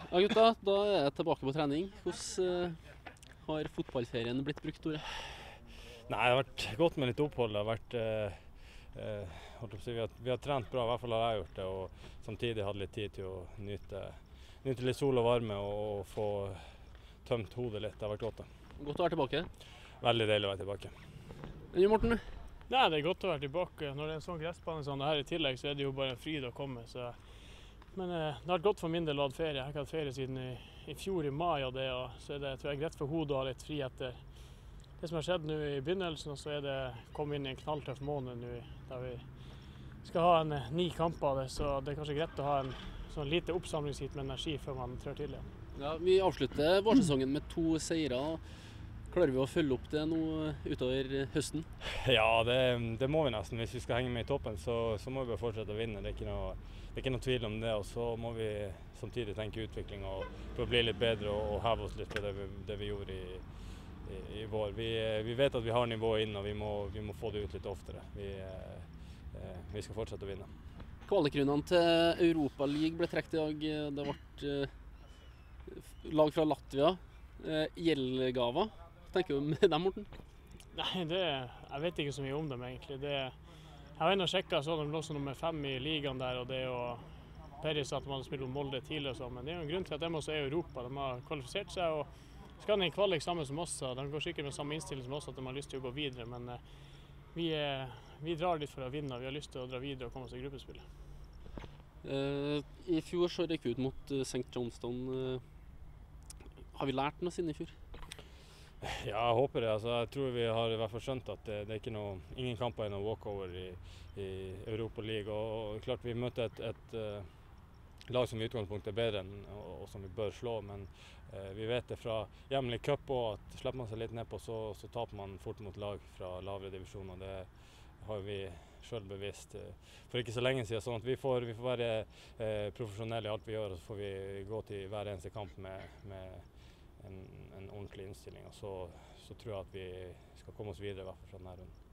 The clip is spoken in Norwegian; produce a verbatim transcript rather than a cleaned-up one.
Ja, gutta, da er jeg tilbake på trening. Hvordan eh, har fotballferien blitt brukt, Tore? Nei, det har vært godt med litt opphold. Det har vært, eh, eh, holdt på å si, vi, har, vi har trent bra, i hvert fall har jeg gjort det. Og samtidig hatt litt tid til å nyte, nyte litt sol og varme og, og få tømt hodet litt. Det har vært godt. Det. Godt å være tilbake. Veldig deilig å være tilbake. Enn du, Morten? Nei, det er godt å være tilbake. Når det er en sånn gressbane som det her i tillegg, så er det jo bare en fryd å komme. Så. Men eh, det har vært godt for min del å ha hatt ferie. Jeg har ikke hatt ferie siden i, i fjor i mai, og det, og så er det tror jeg, greit for hodet å ha litt fri etter det som har skjedd nå i begynnelsen. Og så er det kommet inn i en knalltøff måned nå, der vi skal ha en eh, ni kamper av det. Så det er kanskje greit å ha en sånn lite oppsamlingsheat med energi før man trør til igjen. Ja, vi avslutter vårsesongen med to seire. Klarer vi å følge opp det nå utover høsten? Ja, det, det må vi nesten. Hvis vi skal henge med i toppen, så, så må vi bare fortsette å vinne. Det er ikke noe, det er ikke noe tvil om det. Og så må vi samtidig tenke utvikling og for å bli litt bedre og, og heve oss litt på det vi, det vi gjorde i, i, i vår. Vi, vi vet at vi har nivået inn, og vi må, vi må få det ut litt oftere. Vi, eh, vi skal fortsette å vinne. Kvalikrundene til Europa League ble trukket i dag. Det ble eh, lag fra Latvia. Eh, Gjeldgaver. Hva tenker du om dem, Morten? Nei, det, jeg vet ikke så mye om dem egentlig. Det, jeg har ennå sjekket så de lå som nummer fem i ligaen der, og det er jo Peris at man har spilt om Molde tidligere og sånn, men det er jo en grunn til at de også er i Europa. De har kvalifisert seg og skal inn i kvalik sammen som oss. De går sikkert med samme innstilling som oss, at de har lyst til å gå videre, men uh, vi, uh, vi drar litt for å vinne. Vi har lyst til å dra videre og komme oss til gruppespillet. Uh, I fjor så røk vi ut mot uh, Saint Johnstone. Uh, har vi lært noe siden i fjor? Ja, jeg håper det. Altså, jeg tror vi har i hvert fall skjønt at det, det er ikke noe, ingen kamper er noe walkover i, i Europa League. Og, og klart vi møter et, et uh, lag som i utgangspunktet er bedre enn, og, og som vi bør slå. Men uh, vi vet det fra hjemlig cup også, at slipper man seg litt nedpå, så, så taper man fort mot lag fra lavere divisjon. Og det har vi selv bevisst uh, for ikke så lenge siden. Sånn at vi får, vi får være uh, profesjonelle i alt vi gjør, og så får vi gå til hver eneste kamp med, med En, en ordentlig innstilling, og så, så tror jeg at vi skal komme oss videre i hvert fall fra denne runden.